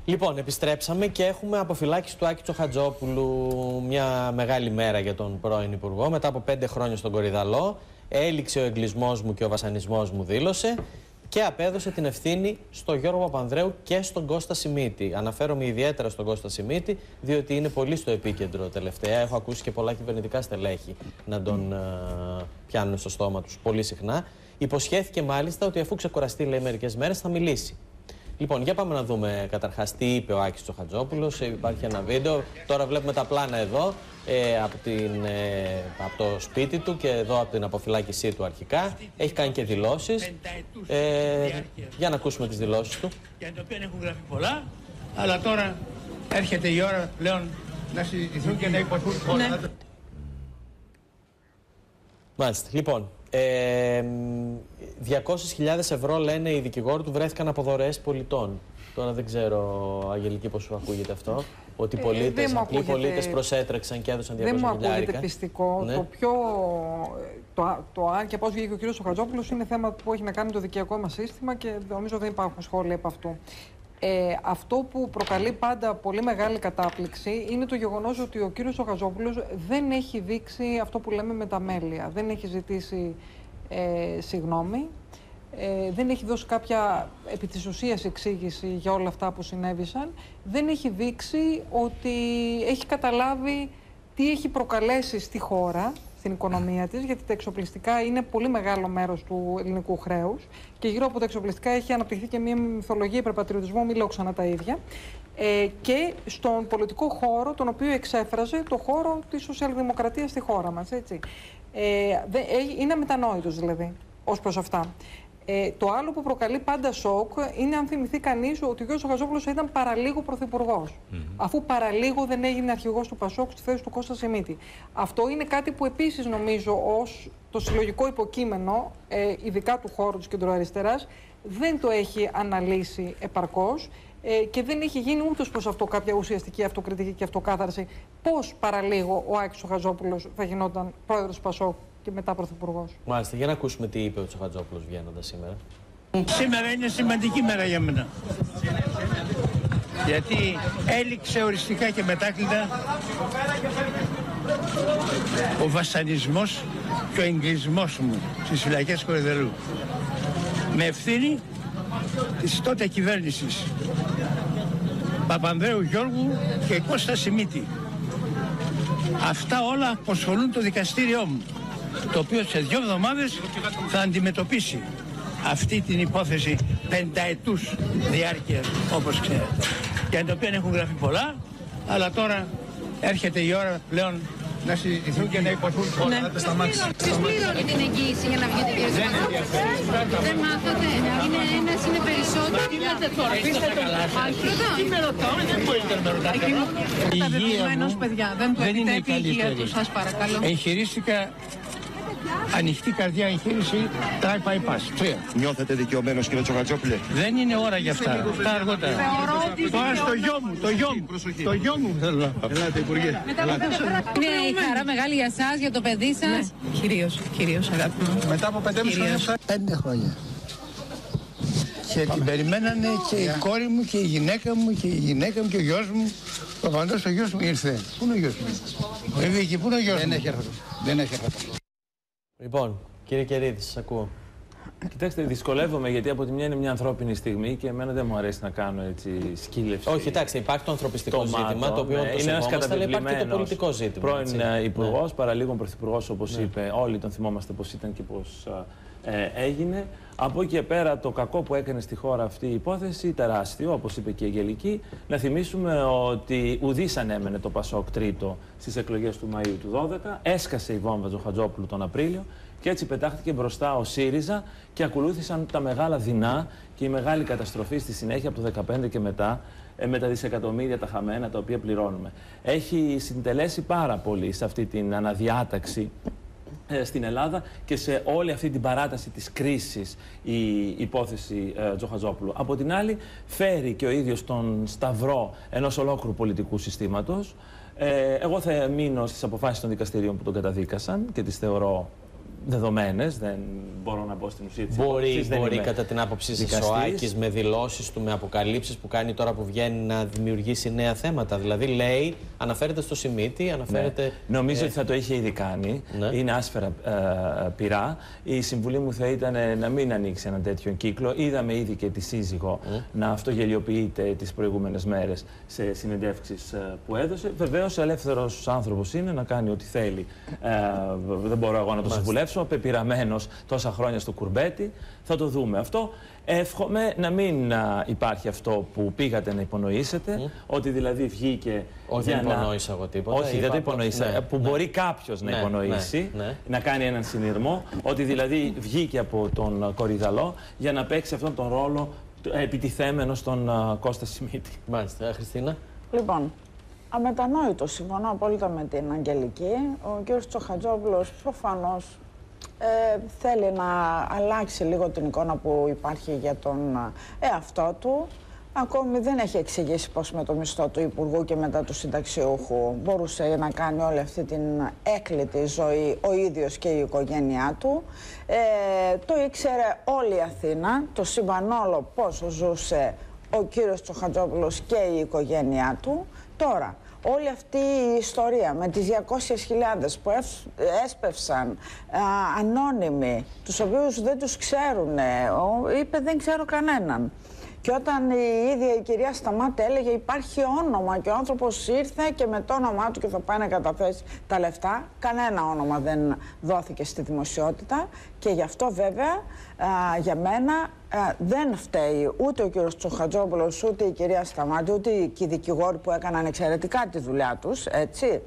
Λοιπόν, επιστρέψαμε και έχουμε αποφυλάκηση του Άκη Τσοχατζόπουλου. Μια μεγάλη μέρα για τον πρώην Υπουργό. Μετά από 5 χρόνια στον Κορυδαλό, έληξε ο εγκλισμός μου και ο βασανισμός μου, δήλωσε, και απέδωσε την ευθύνη στον Γιώργο Παπανδρέου και στον Κώστα Σιμίτη. Αναφέρομαι ιδιαίτερα στον Κώστα Σιμίτη, διότι είναι πολύ στο επίκεντρο τελευταία. Έχω ακούσει και πολλά κυβερνητικά στελέχη να τον πιάνουν στο στόμα τους πολύ συχνά. Υποσχέθηκε μάλιστα ότι αφού ξεκουραστεί, λέει, μερικές μέρες θα μιλήσει. Λοιπόν, για πάμε να δούμε καταρχάς τι είπε ο Άκης Τσοχατζόπουλος. Υπάρχει ένα βίντεο. Τώρα βλέπουμε τα πλάνα εδώ από το σπίτι του και εδώ από την αποφυλάκησή του αρχικά. Έχει κάνει και δηλώσεις. Για να ακούσουμε τις δηλώσεις του. Για το οποίο έχουν γραφεί πολλά, αλλά τώρα έρχεται η ώρα πλέον να συζητηθούν και να υποθούν όλα. Ναι. Μάλιστα. Λοιπόν, 200.000 ευρώ, λένε οι δικηγόροι του, βρέθηκαν από δωρεές πολιτών. Τώρα δεν ξέρω, Αγγελική, πώς σου ακούγεται αυτό. Ότι απλοί πολίτες προσέτρεξαν και έδωσαν 200.000. Δεν μου ακούγεται πιστικό. Ναι. Αν και από όσο βγήκε ο κ. Τσοχατζόπουλος, είναι θέμα που έχει να κάνει το δικαιωτικό μας σύστημα και νομίζω δεν υπάρχουν σχόλια από αυτού. Αυτό που προκαλεί πάντα πολύ μεγάλη κατάπληξη είναι το γεγονός ότι ο κύριος Τσοχατζόπουλος δεν έχει δείξει αυτό που λέμε μεταμέλεια. Δεν έχει ζητήσει συγγνώμη, δεν έχει δώσει κάποια επί της ουσίας εξήγηση για όλα αυτά που συνέβησαν. Δεν έχει δείξει ότι έχει καταλάβει τι έχει προκαλέσει στη χώρα, στην οικονομία της, γιατί τα εξοπλιστικά είναι πολύ μεγάλο μέρος του ελληνικού χρέους και γύρω από τα εξοπλιστικά έχει αναπτυχθεί και μια μυθολογία υπερπατριωτισμού, μην λέω ξανά τα ίδια, και στον πολιτικό χώρο, τον οποίο εξέφραζε το χώρο της σοσιαλδημοκρατίας στη χώρα μας, έτσι. Είναι αμετανόητος δηλαδή ως προς αυτά. Το άλλο που προκαλεί πάντα σοκ είναι, αν θυμηθεί κανείς, ότι ο κ. Τσοχατζόπουλος ήταν παραλίγο πρωθυπουργός. Αφού παραλίγο δεν έγινε αρχηγός του ΠΑΣΟΚ στη θέση του Κώστα Σιμίτη. Αυτό είναι κάτι που επίσης νομίζω ως το συλλογικό υποκείμενο, ειδικά του χώρου της κεντροαριστεράς, δεν το έχει αναλύσει επαρκώς και δεν έχει γίνει ούτως προς αυτό κάποια ουσιαστική αυτοκριτική και αυτοκάθαρση. Πώς παραλίγο ο Άκης Τσοχατζόπουλος θα γινόταν πρόεδρος του ΠΑΣΟΚ και μετά πρωθυπουργός. Μάλιστα, για να ακούσουμε τι είπε ο Τσοχατζόπουλος βγαίνοντας σήμερα. Σήμερα είναι σημαντική μέρα για μένα. Γιατί έληξε οριστικά και μετάκλητα ο βασανισμός και ο εγκλισμός μου στις φυλακές Κορυδαλού. Με ευθύνη της τότε κυβέρνησης Παπανδρέου Γιώργου και Κώστα Σιμίτη. Αυτά όλα αποσχολούν το δικαστήριό μου, το οποίο σε 2 εβδομάδες θα αντιμετωπίσει αυτή την υπόθεση 5ετούς διάρκειας, όπως ξέρετε. Για την οποία έχουν γραφεί πολλά, αλλά τώρα έρχεται η ώρα πλέον να συζητηθούν και να υποθούν όλα. Ναι. Ποιος πληρώνει την εγγύηση για να βγείτε, κύριε Τσοχατζόπουλο? Δεν μάθατε. Είναι ένας, είναι περισσότερο. Τι λέτε τώρα, είστε καλά σας? Τι με ρωτάω, δεν μπορείτε να με ρωτάτε. Τα δεδομένα ενός παιδιά δεν του επιτρέπει η υγεία του, σας παρακαλώ. Εγχειρίστηκα ανοιχτή καρδιά εγχείρηση try bypass. Νιώθετε δικαιωμένος, κύριε Τσοχατζόπουλε? Δεν είναι ώρα για αυτά. Τα αργότερα. Τώρα στο γιο μου, το γιο μου θέλω να πάω. Ελάτε, Υπουργέ. Είναι η χαρά μεγάλη για σας, για το παιδί σας. Κυρίως, αγάπη μου. Μετά από 5,5 χρόνια. 5 χρόνια. Και την περιμένανε και η κόρη μου και η γυναίκα μου και η γυναίκα μου και ο γιος μου. Προφανώς ο γιος μου ήρθε. Πού είναι ο γιος μου? Βίκη, πού είναι ο γιος μου? Δεν έχει έρθει. Λοιπόν, κύριε Κερίδη, σας ακούω. Κοιτάξτε, δυσκολεύομαι γιατί από τη μια είναι μια ανθρώπινη στιγμή και εμένα δεν μου αρέσει να κάνω έτσι σκύλευση. Όχι, κοιτάξτε, υπάρχει το ανθρωπιστικό ζήτημα, το οποίο είναι ένας καταπληκτικός, υπάρχει και το πολιτικό ζήτημα. Πρώην υπουργός, παραλίγων πρωθυπουργός, όπως είπε, όλοι τον θυμόμαστε πώς ήταν και πώς έγινε. Από εκεί και πέρα το κακό που έκανε στη χώρα αυτή η υπόθεση, τεράστιο, όπως είπε και η Αγγελική. Να θυμίσουμε ότι ουδής ανέμενε το ΠΑΣΟΚ τρίτο στις εκλογές του Μαΐου του 2012. Έσκασε η βόμβα Τσοχατζόπουλου τον Απρίλιο και έτσι πετάχτηκε μπροστά ο ΣΥΡΙΖΑ και ακολούθησαν τα μεγάλα δεινά και η μεγάλη καταστροφή στη συνέχεια από το 2015 και μετά, με τα δισεκατομμύρια τα χαμένα τα οποία πληρώνουμε. Έχει συντελέσει πάρα πολύ σε αυτή την αναδιάταξη στην Ελλάδα και σε όλη αυτή την παράταση της κρίσης η υπόθεση Τσοχατζόπουλου. Από την άλλη, φέρει και ο ίδιος τον σταυρό ενός ολόκληρου πολιτικού συστήματος. Εγώ θα μείνω στις αποφάσεις των δικαστηρίων που τον καταδίκασαν και τις θεωρώ δεδομένες, δεν μπορώ να μπω στην ουσία της υπόθεσης. Μπορεί κατά την άποψή σας ο Άκης με δηλώσεις του, με αποκαλύψεις που κάνει τώρα που βγαίνει να δημιουργήσει νέα θέματα? Δηλαδή λέει, αναφέρεται στο Σιμίτη, αναφέρεται... Ναι. Νομίζω ότι θα το είχε ήδη κάνει. Ναι. Είναι άσφαιρα πειρά. Η συμβουλή μου θα ήταν να μην ανοίξει έναν τέτοιο κύκλο. Είδαμε ήδη και τη σύζυγο να αυτογελιοποιείται τις προηγούμενες μέρες σε συνεντεύξεις που έδωσε. Βεβαίως, ελεύθερος άνθρωπος είναι να κάνει ό,τι θέλει. Δεν μπορώ εγώ να το συμβουλεύσω. Πεπειραμένος τόσα χρόνια στο κουρμπέτι. Θα το δούμε αυτό. Εύχομαι να μην υπάρχει αυτό που πήγατε να υπονοήσετε, ότι δηλαδή βγήκε. Όχι, δεν υπονόησα εγώ τίποτα. Όχι, δεν το υπονοήσα. Ναι, που μπορεί κάποιος να υπονοήσει, να κάνει έναν συνειρμό, ότι δηλαδή βγήκε από τον Κορυδαλό για να παίξει αυτόν τον ρόλο επιτιθέμενο στον Κώστα Σιμίτη. Μάλιστα, Χριστίνα. Λοιπόν, αμετανόητο, συμφωνώ απόλυτα με την Αγγελική. Ο κ. Τσοχατζόπουλος προφανώς θέλει να αλλάξει λίγο την εικόνα που υπάρχει για τον εαυτό του. Ακόμη δεν έχει εξηγήσει πώς με το μισθό του Υπουργού και μετά του συνταξιούχου μπορούσε να κάνει όλη αυτή την έκλητη ζωή ο ίδιος και η οικογένειά του. Το ήξερε όλη η Αθήνα, το σύμπαν όλο πόσο ζούσε ο κύριος Τσοχατζόπουλος και η οικογένειά του. Τώρα, όλη αυτή η ιστορία με τις 200.000 που έσπευσαν ανώνυμοι, τους οποίους δεν τους ξέρουν, είπε δεν ξέρω κανέναν. Και όταν η ίδια η κυρία Σταμάτη έλεγε υπάρχει όνομα και ο άνθρωπος ήρθε και με το όνομά του και θα πάει να καταθέσει τα λεφτά, κανένα όνομα δεν δόθηκε στη δημοσιότητα και γι' αυτό βέβαια για μένα δεν φταίει ούτε ο κύριος Τσοχατζόπουλος, ούτε η κυρία Σταμάτη, ούτε και οι δικηγόροι που έκαναν εξαιρετικά τη δουλειά τους, έτσι.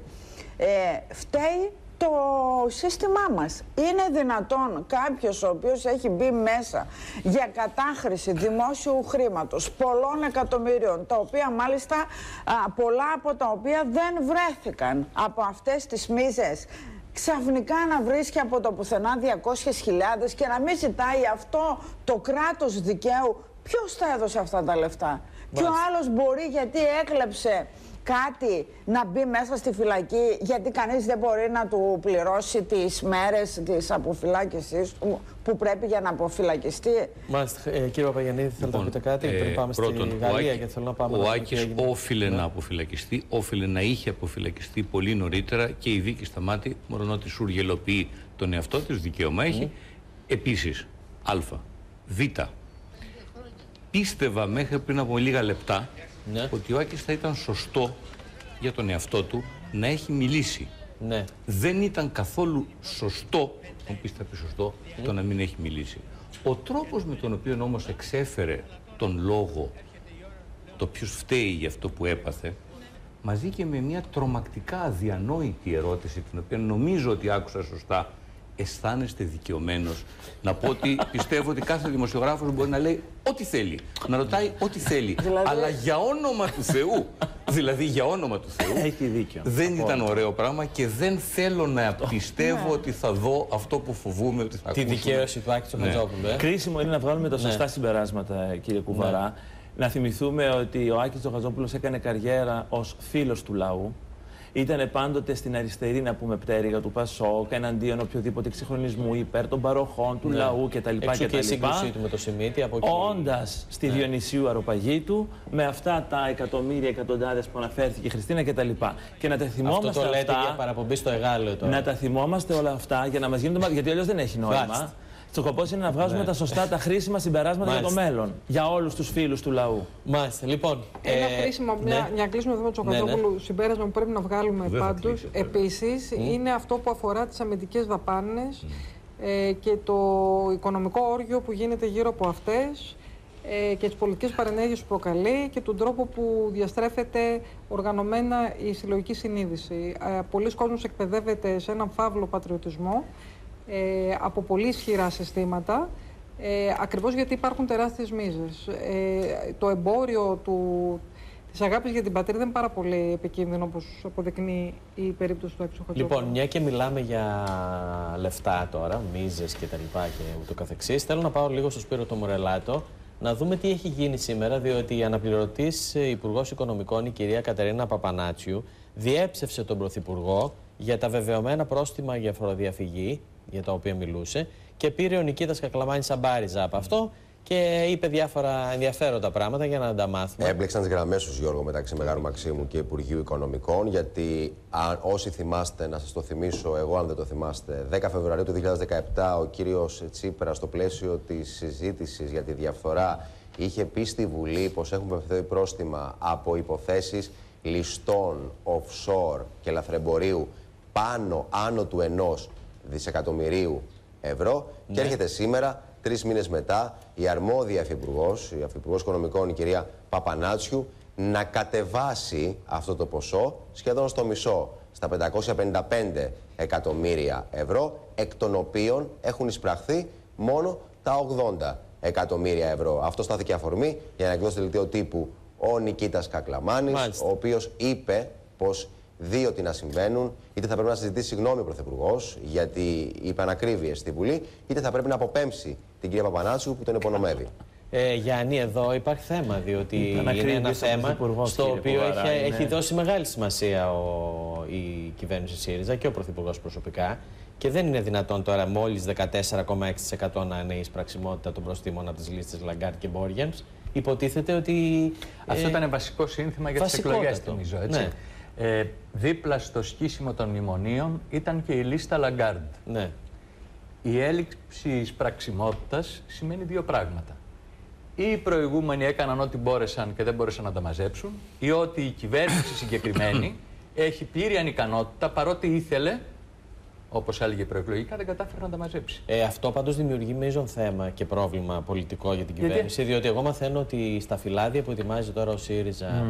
Φταίει το σύστημά μας. Είναι δυνατόν κάποιος ο οποίος έχει μπει μέσα για κατάχρηση δημόσιου χρήματος πολλών εκατομμυρίων, τα οποία μάλιστα πολλά από τα οποία δεν βρέθηκαν από αυτές τις μίζες, ξαφνικά να βρίσκει από το πουθενά 200.000 και να μην ζητάει αυτό το κράτος δικαίου? Ποιος θα έδωσε αυτά τα λεφτά? Και ο άλλος μπορεί, γιατί έκλεψε κάτι, να μπει μέσα στη φυλακή, γιατί κανείς δεν μπορεί να του πληρώσει τις μέρες της αποφυλάκησης που πρέπει για να αποφυλακιστεί. Μάλιστα, κύριε Παπαγιαννίδη, θέλετε να πείτε κάτι πριν πάμε στη Γαλλία? Και θέλω να πάμε ο Άκης όφιλε να αποφυλακιστεί, όφιλε να είχε αποφυλακιστεί πολύ νωρίτερα και η δίκη Σταμάτη, μόλον ότι σουργελοποιεί τον εαυτό της, δικαίωμα έχει. Επίσης, α, β, πίστευα μέχρι πριν από λίγα λεπτά ότι ο Άκης θα ήταν σωστό για τον εαυτό του να έχει μιλήσει. Ναι. Δεν ήταν καθόλου σωστό, αν πίστευε σωστό, το να μην έχει μιλήσει. Ο τρόπος με τον οποίο όμως εξέφερε τον λόγο, το ποιος φταίει για αυτό που έπαθε, μαζί και με μια τρομακτικά αδιανόητη ερώτηση, την οποία νομίζω ότι άκουσα σωστά, αισθάνεστε δικαιωμένος να πω ότι πιστεύω ότι κάθε δημοσιογράφος μπορεί να λέει ό,τι θέλει, να ρωτάει ό,τι θέλει, αλλά για όνομα του Θεού, δηλαδή για όνομα του Θεού, έχει δίκιο. Δεν ήταν ωραίο πράγμα και δεν θέλω να πιστεύω ότι θα δω αυτό που φοβούμαι ότι θα ακούσουμε. Τη δικαίωση του Άκη Τσοχατζόπουλου. Κρίσιμο είναι να βγάλουμε τα σωστά συμπεράσματα, κύριε Κουβαρά. Να θυμηθούμε ότι ο Άκης Τσοχατζόπουλος έκανε καριέρα ως φίλος του λαού. Ήτανε πάντοτε στην αριστερή, να πούμε, πτέρυγα του Πασόκ, εναντίον οποιοδήποτε εξυγχρονισμού, υπέρ των παροχών του λαού κτλ. Έξω και η σύγκρουσή του με το Σιμίτη. Όντας στη Διονυσίου Αεροπαγήτου, με αυτά τα εκατομμύρια, εκατοντάδες που αναφέρθηκε η Χριστίνα κτλ. Και να τα θυμόμαστε αυτό το λέτε αυτά, για παραπομπή στο Εγάλεο τώρα. Να τα θυμόμαστε όλα αυτά για να μας γίνονται. Γιατί αλλιώς δεν έχει νόημα. Σκοπός είναι να βγάζουμε τα σωστά, τα χρήσιμα συμπεράσματα για το μέλλον. Για όλους τους φίλους του λαού. Μάλιστα. Λοιπόν. Ένα χρήσιμο, για να κλείσουμε το θέμα του Τσοχατζόπουλου, συμπέρασμα που πρέπει να βγάλουμε πάντως επίσης είναι αυτό που αφορά τις αμυντικές δαπάνες και το οικονομικό όργιο που γίνεται γύρω από αυτές και τις πολιτικές παρενέργειες που προκαλεί και τον τρόπο που διαστρέφεται οργανωμένα η συλλογική συνείδηση. Πολλοί κόσμος εκπαιδεύεται σε έναν φαύλο πατριωτισμό από πολύ ισχυρά συστήματα, ακριβώς γιατί υπάρχουν τεράστιες μίζες. Το εμπόριο της αγάπης για την πατρίδα είναι πάρα πολύ επικίνδυνο, όπως αποδεικνύει η περίπτωση του Άκη Τσοχατζόπουλου. Λοιπόν, μια και μιλάμε για λεφτά τώρα, μίζες και τα λοιπά και ούτω καθεξής, θέλω να πάω λίγο στο Σπύρο το Μορελάτο, να δούμε τι έχει γίνει σήμερα, διότι η αναπληρωτής Υπουργός Οικονομικών, η κυρία Κατερίνα Παπανάτσιου, διέψευσε τον Πρωθυπουργό για τα βεβαιωμένα πρόστιμα για φοροδιαφυγή, για τα οποία μιλούσε και πήρε ο Νικήτας Κακλαμάνης σαμπάριζα από αυτό και είπε διάφορα ενδιαφέροντα πράγματα για να τα μάθουμε. Έμπλεξαν τις γραμμές τους, Γιώργο, μεταξύ Μεγάρου Μαξίμου και Υπουργείου Οικονομικών, γιατί όσοι θυμάστε, να σας το θυμίσω εγώ αν δεν το θυμάστε, 10 Φεβρουαρίου του 2017 ο κύριος Τσίπρας στο πλαίσιο της συζήτησης για τη διαφθορά είχε πει στη Βουλή πως έχουν πεφτεί πρόστιμα από υποθέσεις ληστών, offshore και λαθρεμπορίου άνω του 1 δισεκατομμυρίου ευρώ. Ναι. Και έρχεται σήμερα, 3 μήνες μετά, η αρμόδια Υφυπουργός, η Υφυπουργός Οικονομικών, η κυρία Παπανάτσιου, να κατεβάσει αυτό το ποσό σχεδόν στο μισό, στα 555 εκατομμύρια ευρώ, εκ των οποίων έχουν εισπραχθεί μόνο τα 80 εκατομμύρια ευρώ. Αυτό στάθηκε αφορμή για να εκδώσει δελτίο τύπου ο Νικήτας Κακλαμάνης, ο οποίος είπε πως δύο τι να συμβαίνουν, είτε θα πρέπει να συζητήσει συγγνώμη ο Πρωθυπουργός γιατί είπε ανακρίβειες στη Βουλή, είτε θα πρέπει να αποπέμψει την κυρία Παπανάτσιου που τον υπονομεύει. Γιάννη, εδώ υπάρχει θέμα, διότι είναι ένα θέμα στο οποίο έχει δώσει μεγάλη σημασία η κυβέρνηση ΣΥΡΙΖΑ και ο Πρωθυπουργός προσωπικά. Και δεν είναι δυνατόν τώρα μόλις 14,6% να είναι η εισπραξιμότητα των προστήμων από τις λίστες Λαγκάρτ και Μπόργιανς. Υποτίθεται ότι. Αυτό ήταν βασικό σύνθημα για τις εκλογές, νομίζω. Έτσι. Ναι. Δίπλα στο σκίσιμο των μνημονίων ήταν και η λίστα Λαγκάρντ. Ναι. Η έλλειψη εισπραξιμότητας σημαίνει δύο πράγματα. Ή οι προηγούμενοι έκαναν ό,τι μπόρεσαν και δεν μπόρεσαν να τα μαζέψουν, ή ότι η κυβέρνηση συγκεκριμένη έχει πλήρη ανικανότητα, παρότι ήθελε, όπως έλεγε προεκλογικά, δεν κατάφερε να τα μαζέψει. Αυτό πάντως δημιουργεί μείζον θέμα και πρόβλημα πολιτικό για την κυβέρνηση. Διότι εγώ μαθαίνω ότι στα φυλάδια που ετοιμάζει τώρα ο ΣΥΡΙΖΑ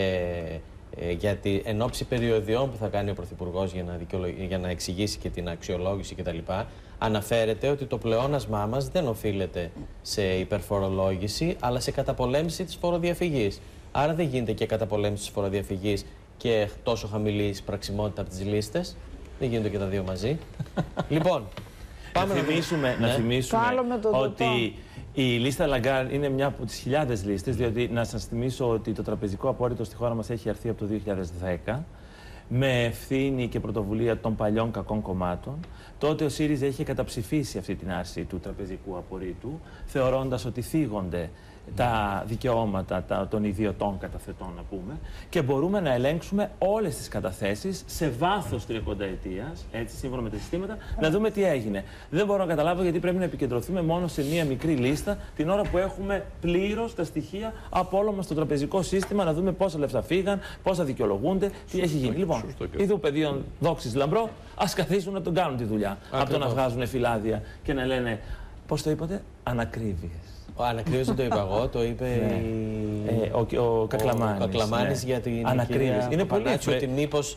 για εν ώψη περιοδιών που θα κάνει ο Πρωθυπουργός για να εξηγήσει και την αξιολόγηση κτλ. Αναφέρεται ότι το πλεόνασμά μας δεν οφείλεται σε υπερφορολόγηση, αλλά σε καταπολέμηση της φοροδιαφυγής. Άρα δεν γίνεται και καταπολέμηση της φοροδιαφυγής και τόσο χαμηλή εισπραξιμότητα από τις λίστες. Δεν γίνονται και τα δύο μαζί. Λοιπόν, πάμε να θυμίσουμε ότι η λίστα Λαγκάρντ είναι μια από τις χιλιάδες λίστες, διότι να σας θυμίσω ότι το τραπεζικό απόρριτο στη χώρα μας έχει αρθεί από το 2010 με ευθύνη και πρωτοβουλία των παλιών κακών κομμάτων. Τότε ο ΣΥΡΙΖΑ είχε καταψηφίσει αυτή την άρση του τραπεζικού απορρίτου, θεωρώντας ότι θίγονται τα δικαιώματα των ιδιωτών καταθετών, να πούμε, και μπορούμε να ελέγξουμε όλες τις καταθέσεις σε βάθος 30 ετίας, έτσι, σύμφωνα με τα συστήματα, να δούμε τι έγινε. Δεν μπορώ να καταλάβω γιατί πρέπει να επικεντρωθούμε μόνο σε μία μικρή λίστα, την ώρα που έχουμε πλήρως τα στοιχεία από όλο μας το τραπεζικό σύστημα, να δούμε πόσα λεφτά φύγαν, πόσα δικαιολογούνται, τι έχει γίνει. Λοιπόν, ειδού πεδίων δόξης λαμπρό, ας καθίσουν να τον κάνουν τη δουλειά. Από το να βγάζουν φυλάδια και να λένε, πώς το είπατε, ανακρίβειες. Ανακρίβειες δεν το είπα εγώ, το είπε ο Κακλαμάνης. Ο Κακλαμάνης για την ανακρίβειες. Είναι πολύ ευπρεπής.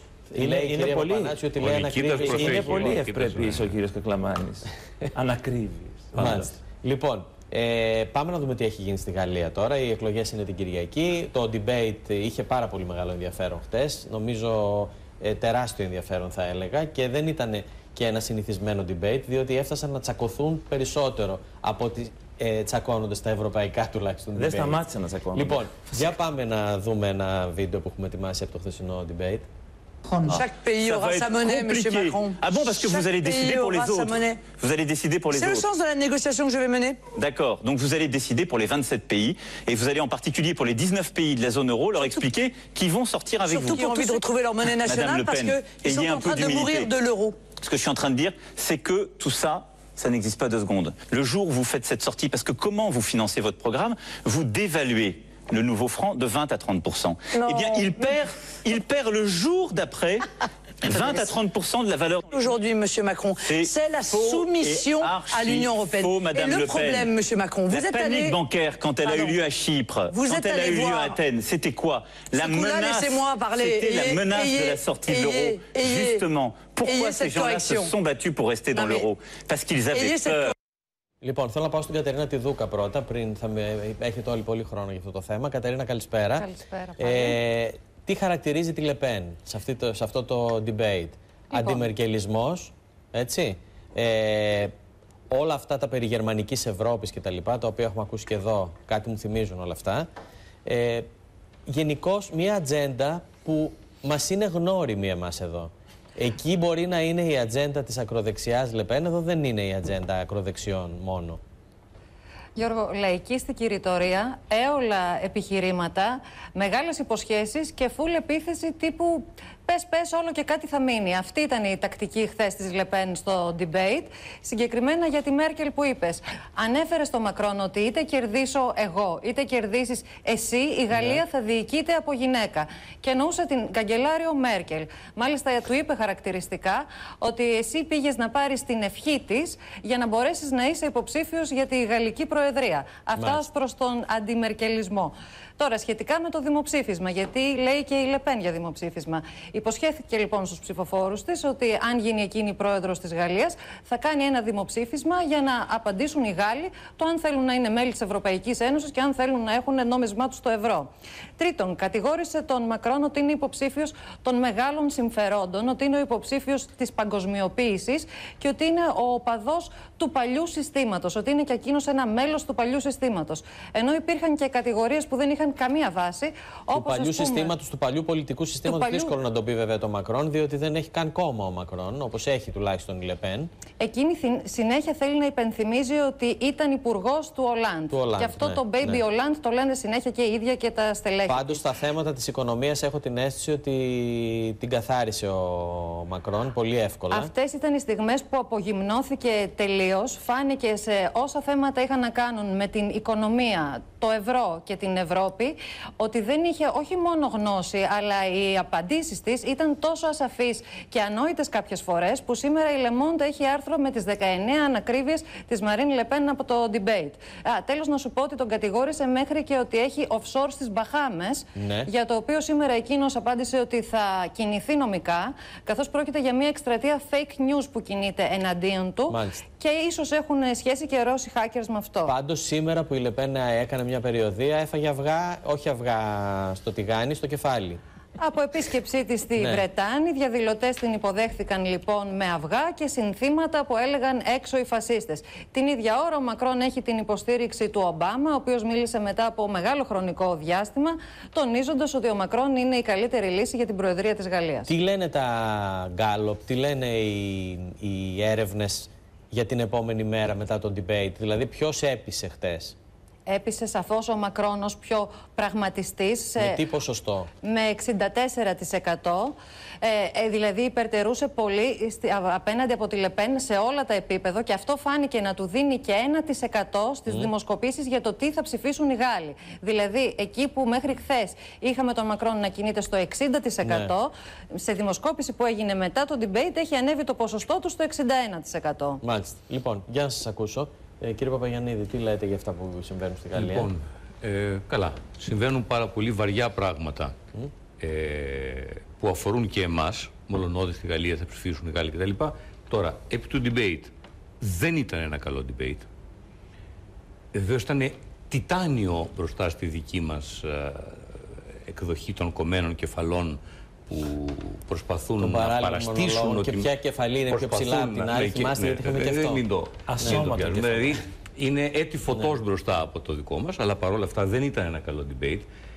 Είναι πολύ ευπρεπής ο κύριος Κακλαμάνης. Ανακρίβειες. Λοιπόν, πάμε να δούμε τι έχει γίνει στη Γαλλία τώρα. Οι εκλογές είναι την Κυριακή. Το debate είχε πάρα πολύ μεγάλο ενδιαφέρον χτες. Νομίζω τεράστιο ενδιαφέρον θα έλεγα και δεν ήταν και ένα συνηθισμένο debate, διότι έφτασαν να τσακωθούν περισσότερο από ότι τσακώνονται στα ευρωπαϊκά τουλάχιστον. Δεν σταμάτησαν να τσακώνονται. Λοιπόν, για πάμε να δούμε ένα βίντεο που έχουμε ετοιμάσει από το χθεσινό debate. Chaque pays aura sa monnaie, M. Macron. Ah bon, parce que vous allez décider pour les autres. Vous allez décider pour les autres. C'est le sens de la négociation que je vais mener. D'accord. Donc vous allez décider pour les 27 pays et vous allez en particulier pour les 19 pays de la zone euro leur expliquer qu'ils vont sortir avec vous. Surtout qui ont envie de retrouver leur monnaie nationale parce qu'ils sont en train de mourir de l'euro. Ce que je suis en train de dire, c'est que tout ça, ça n'existe pas 2 secondes. Le jour où vous faites cette sortie, parce que comment vous financez votre programme, vous dévaluez le nouveau franc de 20 à 30%. Eh bien, il perd le jour d'après 20 à 30% de la valeur. Aujourd'hui, M. Macron, c'est la soumission à l'Union européenne. Et le problème, M. Macron, vous êtes allé... La panique bancaire, quand elle a eu lieu à Chypre, quand elle a eu lieu à Athènes, c'était quoi? La menace, c'était la menace de la sortie de l'euro. Justement, pourquoi ces gens-là se sont battus pour rester dans l'euro? Parce qu'ils avaient peur. Λοιπόν, θέλω να πάω στην Κατερίνα τη Δούκα πρώτα, πριν έχετε όλοι πολύ χρόνο για αυτό το θέμα. Κατερίνα, καλησπέρα. Καλησπέρα. Τι χαρακτηρίζει τη Λεπέν σε αυτό το debate? Λοιπόν. Αντιμερκελισμός, έτσι. Όλα αυτά τα περί γερμανικής Ευρώπης και τα λοιπά, τα οποία έχουμε ακούσει και εδώ, κάτι μου θυμίζουν όλα αυτά. Γενικώς, μια ατζέντα που μας είναι γνώριμη εμάς εδώ. Εκεί μπορεί να είναι η ατζέντα της ακροδεξιάς Λεπέν, εδώ δεν είναι η ατζέντα ακροδεξιών μόνο. Γιώργο, λαϊκίστικη ρητορία, έολα επιχειρήματα, μεγάλες υποσχέσεις και φουλ επίθεση τύπου πες όλο και κάτι θα μείνει. Αυτή ήταν η τακτική χθες της Λεπέν στο debate. Συγκεκριμένα για τη Μέρκελ που είπες. Ανέφερε στο Μακρόν ότι είτε κερδίσω εγώ, είτε κερδίσεις εσύ, η Γαλλία θα διοικείται από γυναίκα. Και εννοούσε την καγκελάριο Μέρκελ. Μάλιστα του είπε χαρακτηριστικά ότι εσύ πήγες να πάρεις την ευχή της για να μπορέσεις να είσαι υποψήφιος για τη Γαλλική Προεδρία. Αυτά ως προς τον αντιμερκελισμό. Τώρα, σχετικά με το δημοψήφισμα, γιατί λέει και η Λεπέν για δημοψήφισμα. Υποσχέθηκε λοιπόν στους ψηφοφόρους της ότι αν γίνει εκείνη πρόεδρος της Γαλλίας, θα κάνει ένα δημοψήφισμα για να απαντήσουν οι Γάλλοι το αν θέλουν να είναι μέλη της Ευρωπαϊκής Ένωσης και αν θέλουν να έχουν νόμισμά τους το ευρώ. Τρίτον, κατηγόρησε τον Μακρόν ότι είναι υποψήφιος των μεγάλων συμφερόντων, ότι είναι ο υποψήφιος της παγκοσμιοποίησης και ότι είναι ο οπαδός του παλιού συστήματος, ότι είναι και εκείνος ένα μέλος του παλιού συστήματος. Ενώ υπήρχαν και κατηγορίες που δεν είχαν καμία βάση. Του παλιού συστήματος, του παλιού πολιτικού συστήματος, δύσκολο να το πει βέβαια το Μακρόν, διότι δεν έχει καν κόμμα ο Μακρόν, όπως έχει τουλάχιστον η Λεπέν. Εκείνη συνέχεια θέλει να υπενθυμίζει ότι ήταν υπουργός του Ολάντ. Και αυτό το baby Ολάντ το λένε συνέχεια και η ίδια και τα στελέχη. Πάντως στα θέματα της οικονομίας έχω την αίσθηση ότι την καθάρισε ο Μακρόν πολύ εύκολα. Αυτές ήταν οι στιγμές που απογυμνώθηκε τελείως. Φάνηκε σε όσα θέματα είχαν να κάνουν με την οικονομία, το ευρώ και την Ευρώπη, ότι δεν είχε όχι μόνο γνώση, αλλά οι απαντήσεις της ήταν τόσο ασαφείς και ανόητες κάποιες φορές, που σήμερα η Le Monde έχει άρθρο με τις 19 ανακρίβειες της Μαρίν Λεπέν από το debate. Τέλος, να σου πω ότι τον κατηγόρησε μέχρι και ότι έχει offshore στις Μπαχάμες, για το οποίο σήμερα εκείνος απάντησε ότι θα κινηθεί νομικά, καθώς πρόκειται για μια εκστρατεία fake news που κινείται εναντίον του. Μάλιστα. Και ίσως έχουν σχέση και Ρώσοι hackers με αυτό. Πάντως σήμερα που η Λεπέν έκανε μια περιοδεία, έφαγε αυγά, όχι αυγά στο τηγάνι, στο κεφάλι. Από επίσκεψή της στη Βρετάνη, διαδηλωτές την υποδέχθηκαν λοιπόν με αυγά και συνθήματα που έλεγαν έξω οι φασίστες. Την ίδια ώρα ο Μακρόν έχει την υποστήριξη του Ομπάμα, ο οποίος μίλησε μετά από μεγάλο χρονικό διάστημα, τονίζοντας ότι ο Μακρόν είναι η καλύτερη λύση για την Προεδρία της Γαλλίας. Τι λένε τα Γκάλοπ, τι λένε οι έρευνες για την επόμενη μέρα μετά το debate, δηλαδή ποιος έπεισε χτες? Έπεισε σαφώς ο Μακρόν ως πιο πραγματιστής. Με τι ποσοστό? Με 64%. Δηλαδή υπερτερούσε πολύ απέναντι από τη Λεπέν σε όλα τα επίπεδα, και αυτό φάνηκε να του δίνει και 1% στις δημοσκοπήσεις για το τι θα ψηφίσουν οι Γάλλοι. Δηλαδή εκεί που μέχρι χθες είχαμε τον Μακρόν να κινείται στο 60%, σε δημοσκόπηση που έγινε μετά το debate έχει ανέβει το ποσοστό του στο 61%. Μάλιστα. Λοιπόν, για να σας ακούσω. Κύριε Παπαγιαννίδη, τι λέτε για αυτά που συμβαίνουν στη Γαλλία? Λοιπόν, καλά. Συμβαίνουν πάρα πολύ βαριά πράγματα που αφορούν και εμάς. Μόλον ότι στη Γαλλία θα ψηφίσουν οι Γάλλοι κτλ. Τώρα, επί του debate, δεν ήταν ένα καλό debate. Βεβαίως ήταν τιτάνιο μπροστά στη δική μας εκδοχή των κομμένων κεφαλών που προσπαθούν να παραστήσουν ότι... Και ποια κεφαλή είναι πιο ψηλά από την άλλη, θυμάστε, γιατί είχαμε και αυτό. Μην το πιάσουμε. Δηλαδή είναι έτη φωτός μπροστά από το δικό μας, αλλά παρόλα αυτά δεν ήταν ένα καλό debate.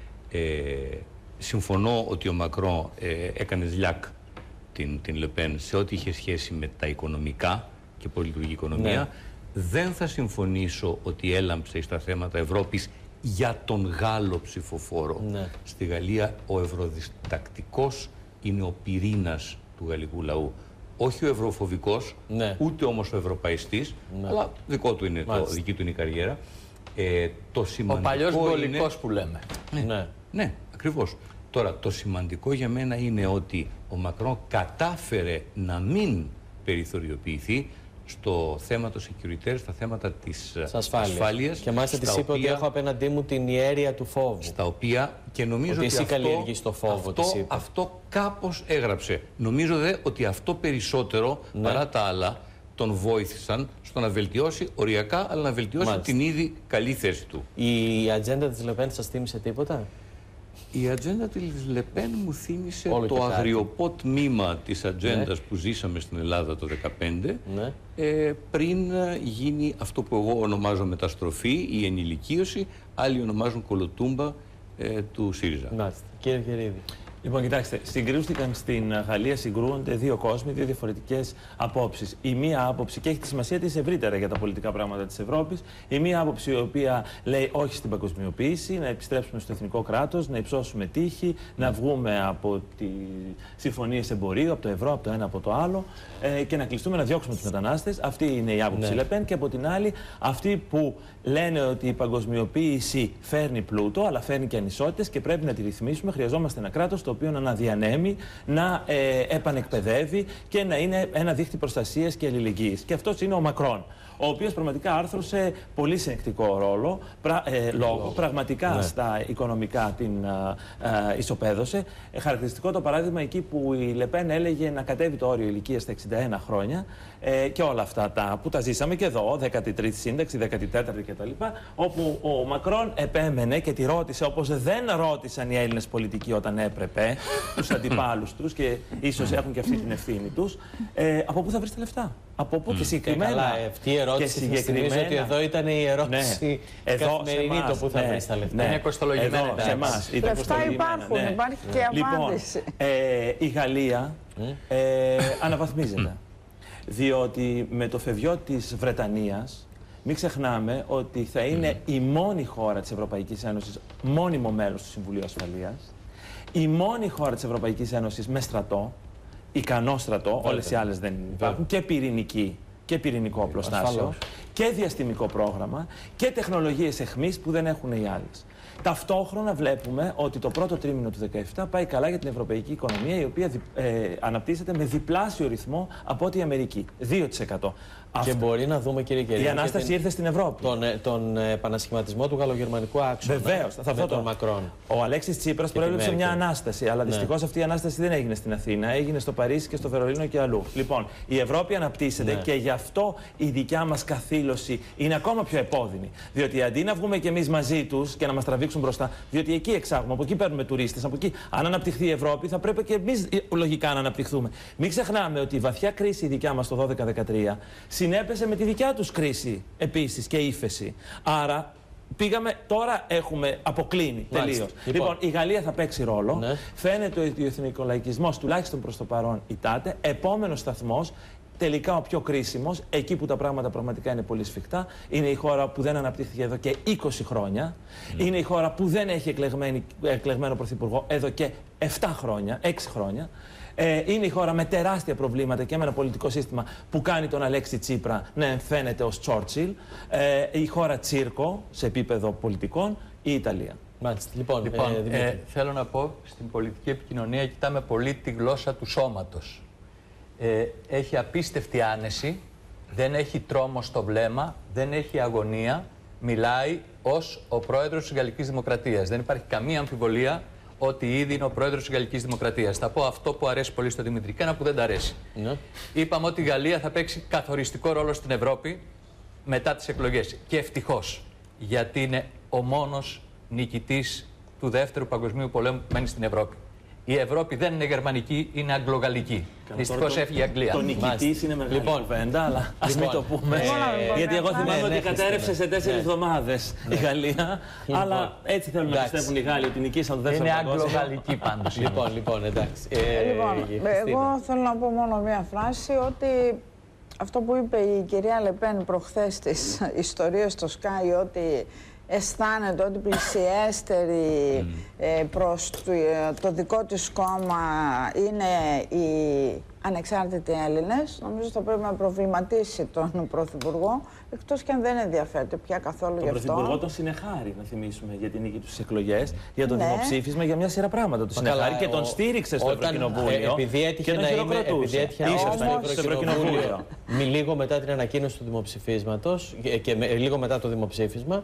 Συμφωνώ ότι ο Μακρόν έκανε ζλιάκ την Λεπέν σε ό,τι είχε σχέση με τα οικονομικά και πολιτουργική οικονομία. Δεν θα συμφωνήσω ότι έλαμψε στα θέματα Ευρώπης για τον Γάλλο ψηφοφόρο. Στη Γαλλία ο ευρωδιστακτικός είναι ο πυρήνας του γαλλικού λαού. Όχι ο ευρωφοβικός, ούτε όμως ο ευρωπαϊστής, αλλά δικό του είναι δική του είναι η καριέρα. Το σημαντικό ο παλιός βολικός που λέμε. Ναι, ακριβώς. Τώρα, το σημαντικό για μένα είναι ότι ο Μακρόν κατάφερε να μην περιθωριοποιηθεί στο θέμα των security, στα θέματα της ασφάλειας. Και μάλιστα της είπε ότι έχω απέναντί μου την ιέρεια του φόβου. Στα οποία και νομίζω ότι εσύ καλλιεργείς το φόβο, αυτό κάπως έγραψε. Νομίζω δε ότι αυτό περισσότερο παρά τα άλλα τον βοήθησαν στο να βελτιώσει οριακά, αλλά να βελτιώσει την ήδη καλή θέση του. Η ατζέντα της Λεπέν σας θύμισε τίποτα? Η ατζέντα της Λεπέν μου θύμισε το αγριοπό τμήμα της ατζέντας που ζήσαμε στην Ελλάδα το 2015, πριν γίνει αυτό που εγώ ονομάζω μεταστροφή, η ενηλικίωση, άλλοι ονομάζουν κολοτούμπα του ΣΥΡΙΖΑ. Μάλιστα. Κύριε Κερίδη. Λοιπόν, κοιτάξτε, συγκρούστηκαν στην Γαλλία, συγκρούονται δύο κόσμοι, δύο διαφορετικές απόψεις. Η μία άποψη, και έχει τη σημασία της ευρύτερα για τα πολιτικά πράγματα της Ευρώπης, η μία άποψη η οποία λέει όχι στην παγκοσμιοποίηση, να επιστρέψουμε στο εθνικό κράτος, να υψώσουμε τύχη, να βγούμε από τις συμφωνίες εμπορίου, από το ευρώ, από το ένα, από το άλλο και να κλειστούμε, να διώξουμε τους μετανάστες. Αυτή είναι η άποψη Λεπέν. Και από την άλλη, αυτοί που λένε ότι η παγκοσμιοποίηση φέρνει πλούτο, αλλά φέρνει και ανισότητες και πρέπει να τη ρυθμίσουμε. Χρειαζόμαστε ένα κράτος το οποίο να αναδιανέμει, να επανεκπαιδεύει και να είναι ένα δίχτυ προστασίας και αλληλεγγύης. Και αυτός είναι ο Μακρόν, ο οποίος πραγματικά άρθρωσε πολύ συνεκτικό λόγο, πραγματικά στα οικονομικά την ισοπαίδωσε. Χαρακτηριστικό το παράδειγμα εκεί που η Λεπέν έλεγε να κατέβει το όριο ηλικίας στα 61 χρόνια και όλα αυτά που τα ζήσαμε και εδώ, 13η σύνταξη, 14η κτλ. Όπου ο Μακρόν επέμενε και τη ρώτησε, όπως δεν ρώτησαν οι Έλληνες πολιτικοί όταν έπρεπε, τους αντιπάλους τους και ίσως έχουν και αυτή την ευθύνη τους, από πού θα βρεις τα λεφτά. Από πού και συγκεκριμένα. Καλά, αυτή η ερώτηση θα θυμίζω ότι εδώ ήταν η ερώτηση καθημερινή, το που θα βρεις τα λεφτά. Είναι κοστολογημένη. Λεφτά υπάρχουν, υπάρχει και απάντηση. Λοιπόν, η Γαλλία αναβαθμίζεται. Διότι με το φευγιό της Βρετανίας, μην ξεχνάμε ότι θα είναι η μόνη χώρα της Ευρωπαϊκής Ένωσης μόνιμο μέλος του Συμβουλίου Ασφαλείας, η μόνη χώρα της Ευρωπαϊκής Ένωσης με στρατό, ικανό στρατό, όλες οι άλλες δεν υπάρχουν, και πυρηνική και πυρηνικό οπλοστάσιο, και διαστημικό πρόγραμμα και τεχνολογίες εχμής που δεν έχουν οι άλλες. Ταυτόχρονα βλέπουμε ότι το πρώτο τρίμηνο του 2017 πάει καλά για την ευρωπαϊκή οικονομία, η οποία αναπτύσσεται με διπλάσιο ρυθμό από ό,τι η Αμερική. 2%. Και μπορεί να δούμε, κύριε Κερίνη, η Ανάσταση ήρθε στην Ευρώπη. Τον επανασχηματισμό του γαλλογερμανικού άξονα. Βεβαίως. Με τον Μακρόν. Ο Αλέξης Τσίπρας προέβλεψε μια Ανάσταση, αλλά δυστυχώς αυτή η Ανάσταση δεν έγινε στην Αθήνα. Έγινε στο Παρίσι και στο Βερολίνο και αλλού. Λοιπόν, η Ευρώπη αναπτύσσεται και γι' αυτό η δικιά μας καθήλωση είναι ακόμα πιο επώδυνη. Διότι αντί να βγούμε κι εμείς μαζί τους και να μας τραβήξουν μπροστά, διότι εκεί εξάγουμε, από εκεί παίρνουμε τουρίστες, από εκεί. Αν αναπτυχθεί η Ευρώπη, θα πρέπει και εμείς λογικά να αναπτυχθούμε. Μην ξεχνάμε ότι η βαθιά κρίση η δικιά μας το 12-13 συνέπεσε με τη δικιά τους κρίση επίσης και ύφεση. Άρα τώρα έχουμε αποκλίνει τελείως. Λοιπόν, η Γαλλία θα παίξει ρόλο. Φαίνεται ότι ο εθνικολαϊκισμός, τουλάχιστον προς το παρόν, ητάται. Επόμενος σταθμός, τελικά ο πιο κρίσιμος, εκεί που τα πράγματα πραγματικά είναι πολύ σφιχτά, είναι η χώρα που δεν αναπτύχθηκε εδώ και 20 χρόνια. Είναι η χώρα που δεν έχει εκλεγμένο πρωθυπουργό εδώ και 7 χρόνια, 6 χρόνια. Είναι η χώρα με τεράστια προβλήματα και με ένα πολιτικό σύστημα που κάνει τον Αλέξη Τσίπρα να εμφαίνεται ως Τσόρτσιλ. Η χώρα τσίρκο σε επίπεδο πολιτικών, η Ιταλία. Μάλιστα. Λοιπόν, θέλω να πω, στην πολιτική επικοινωνία κοιτάμε πολύ τη γλώσσα του σώματος. Έχει απίστευτη άνεση, δεν έχει τρόμο στο βλέμμα, δεν έχει αγωνία, μιλάει ως ο πρόεδρος της Γαλλικής Δημοκρατίας. Δεν υπάρχει καμία αμφιβολία ότι ήδη είναι ο πρόεδρος της Γαλλικής Δημοκρατίας. Θα πω αυτό που αρέσει πολύ στον Δημήτρη και ένα που δεν τα αρέσει. Είπαμε ότι η Γαλλία θα παίξει καθοριστικό ρόλο στην Ευρώπη μετά τις εκλογές. Και ευτυχώς, γιατί είναι ο μόνος νικητής του Δεύτερου Παγκοσμίου Πολέμου που μένει στην Ευρώπη. Η Ευρώπη δεν είναι γερμανική, είναι αγγλογαλλική. Δυστυχώς έφυγε η Αγγλία. Το νικητής είναι μεγάλη κουβέντα, αλλά ας μην το πούμε. Γιατί εγώ θυμάμαι ότι κατέρευσε σε 4 εβδομάδες η Γαλλία. Αλλά έτσι θέλουν να πιστεύουν οι Γάλλοι ότι νικήσαν το Δεύτερο Παγκόσμιο. Είναι αγγλογαλλική πάντως. Λοιπόν, εντάξει. Εγώ θέλω να πω μόνο μία φράση, ότι αυτό που είπε η κυρία Λεπέν προχθές στις ιστορίες στο Sky, ότι αισθάνεται ότι πλησιέστερη προς το δικό της κόμμα είναι οι ανεξάρτητοι Έλληνες, νομίζω θα πρέπει να προβληματίσει τον Πρωθυπουργό, εκτός και αν δεν ενδιαφέρεται πια καθόλου γι' αυτό. Τον Πρωθυπουργό τον συνεχάρει, να θυμίσουμε, για την νίκη του στις εκλογές, για το δημοψήφισμα, για μια σειρά πράγματα. Τον συνεχάρει και τον στήριξε στο Ευρωκοινοβούλιο. Επειδή έτυχε να είναι στο Ευρωκοινοβούλιο. Λίγο μετά την ανακοίνωση του δημοψηφίσματος και λίγο μετά το δημοψήφισμα,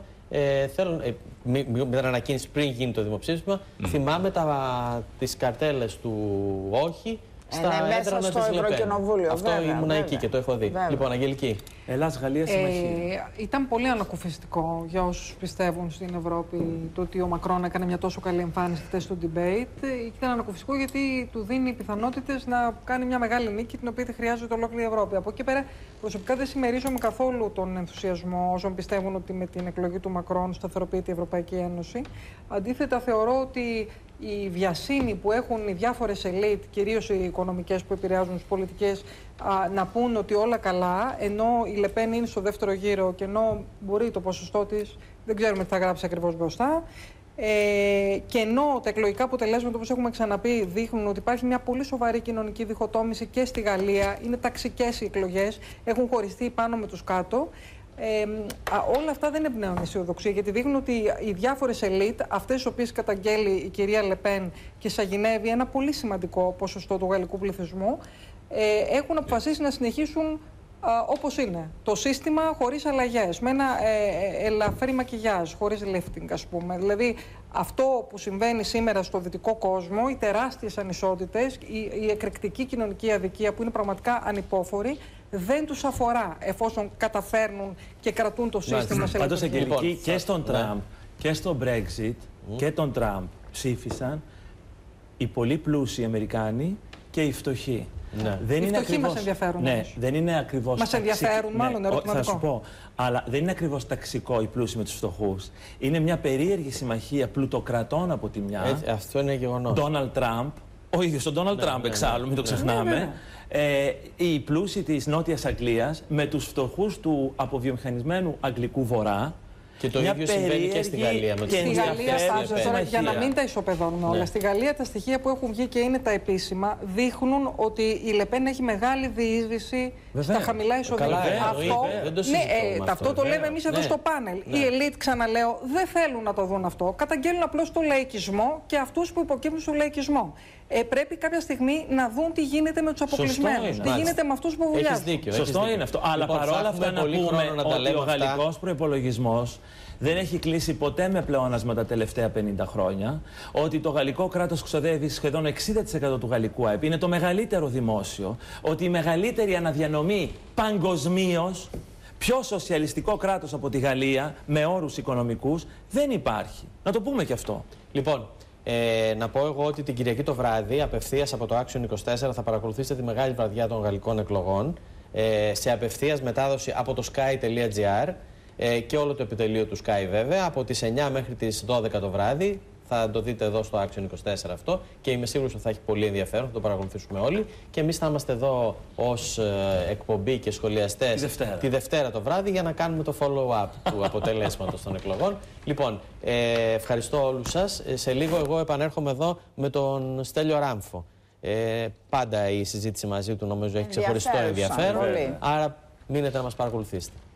με την ανακοίνηση πριν γίνει το δημοψήφισμα, θυμάμαι τις καρτέλες του όχι στα έδρανα της Λεπέν. Αυτό ήμουν εκεί και το έχω δει. Λοιπόν, Αγγελική. Ελλάς-Γαλλία συμμαχία. Ήταν πολύ ανακουφιστικό για όσους πιστεύουν στην Ευρώπη το ότι ο Μακρόν έκανε μια τόσο καλή εμφάνιση χθες στο debate. Ήταν ανακουφιστικό γιατί του δίνει πιθανότητες να κάνει μια μεγάλη νίκη, την οποία δεν χρειάζεται ολόκληρη η Ευρώπη. Από εκεί πέρα, προσωπικά δεν συμμερίζομαι καθόλου τον ενθουσιασμό όσων πιστεύουν ότι με την εκλογή του Μακρόν σταθεροποιείται η Ευρωπαϊκή Ένωση. Αντίθετα, θεωρώ ότι η βιασύνη που έχουν οι διάφορες ελίτ, κυρίως οι οικονομικές που επηρεάζουν τις πολιτικές, να πούν ότι όλα καλά, ενώ η Λεπέν είναι στο δεύτερο γύρο και ενώ μπορεί το ποσοστό της, δεν ξέρουμε τι θα γράψει ακριβώς μπροστά. Και ενώ τα εκλογικά αποτελέσματα, όπως έχουμε ξαναπεί, δείχνουν ότι υπάρχει μια πολύ σοβαρή κοινωνική διχοτόμηση και στη Γαλλία, είναι ταξικές οι εκλογές, έχουν χωριστεί πάνω με τους κάτω. Όλα αυτά δεν εμπνέουν αισιοδοξία, γιατί δείχνουν ότι οι διάφορες ελίτ, αυτές τις οποίες καταγγέλει η κυρία Λεπέν και σαγηνεύει ένα πολύ σημαντικό ποσοστό του γαλλικού πληθυσμού, έχουν αποφασίσει να συνεχίσουν όπως είναι. Το σύστημα χωρίς αλλαγές, με ένα ελαφρύ μακιγιάζ, χωρίς lifting, ας πούμε. Δηλαδή, αυτό που συμβαίνει σήμερα στο δυτικό κόσμο, οι τεράστιες ανισότητες, η εκρηκτική κοινωνική αδικία που είναι πραγματικά ανυπόφορη, δεν τους αφορά εφόσον καταφέρνουν και κρατούν το σύστημα σε πάντως, λειτουργία. Αγγελική, και στον Τραμπ και στο Brexit και τον Τραμπ ψήφισαν οι πολύ πλούσιοι Αμερικάνοι και οι φτωχοί. Ναι. Δεν είναι ακριβώς. Μας ενδιαφέρουν. Ναι, δεν είναι ακριβώς. Μας ενδιαφέρουν, μάλλον ερωτηματικό. Θα σου πω. Αλλά δεν είναι ακριβώς ταξικό οι πλούσιοι με τους φτωχούς. Είναι μια περίεργη συμμαχία πλουτοκρατών από τη μια. Αυτό είναι γεγονός. Ντόναλντ Τραμπ, ο ίδιος ο Ντόναλντ Τραμπ, εξάλλου, μην το ξεχνάμε. Οι πλούσιοι της Νότιας Αγγλίας με τους φτωχούς του αποβιομηχανισμένου Αγγλικού Βορρά. Και το ίδιο συμβαίνει και στη Γαλλία. Στη Γαλλία, τώρα, για να μην τα ισοπεδώνουμε όλα, στη Γαλλία τα στοιχεία που έχουν βγει και είναι τα επίσημα δείχνουν ότι η Λεπέν έχει μεγάλη διείσδυση στα χαμηλά εισοδήματα. Αυτό το λέμε εμείς εδώ στο πάνελ. Οι ελίτ, ξαναλέω, δεν θέλουν να το δουν αυτό. Καταγγέλνουν απλώς τον λαϊκισμό και αυτούς που υποκύπτουν στον λαϊκισμό. Πρέπει κάποια στιγμή να δουν τι γίνεται με τους αποκλεισμένους. Τι γίνεται με αυτούς που βουλιάζουν. Σωστό είναι αυτό. Αλλά παρόλα αυτά να πούμε ότι ο γαλλικός προϋπολογισμός δεν έχει κλείσει ποτέ με πλεόνασμα τα τελευταία 50 χρόνια. Ότι το γαλλικό κράτος ξοδεύει σχεδόν 60% του γαλλικού ΑΕΠ. Είναι το μεγαλύτερο δημόσιο. Ότι η μεγαλύτερη αναδιανομή παγκοσμίως, πιο σοσιαλιστικό κράτος από τη Γαλλία, με όρους οικονομικούς, δεν υπάρχει. Να το πούμε και αυτό. Λοιπόν, να πω εγώ ότι την Κυριακή το βράδυ, απευθείας από το Action 24, θα παρακολουθήσετε τη μεγάλη βραδιά των γαλλικών εκλογών σε απευθείας μετάδοση από το sky.gr και όλο το επιτελείο του Sky βέβαια, από τις 9 μέχρι τις 12 το βράδυ. Θα το δείτε εδώ στο Action 24 αυτό και είμαι σίγουρος ότι θα έχει πολύ ενδιαφέρον, θα το παρακολουθήσουμε όλοι. Και εμείς θα είμαστε εδώ ως εκπομπή και σχολιαστές τη Δευτέρα το βράδυ για να κάνουμε το follow-up του αποτελέσματος των εκλογών. Λοιπόν, ευχαριστώ όλους σας. Σε λίγο εγώ επανέρχομαι εδώ με τον Στέλιο Ράμφο. Πάντα η συζήτηση μαζί του νομίζω έχει ξεχωριστό ενδιαφέρον. Άρα μείνετε να μας παρακολουθήσετε.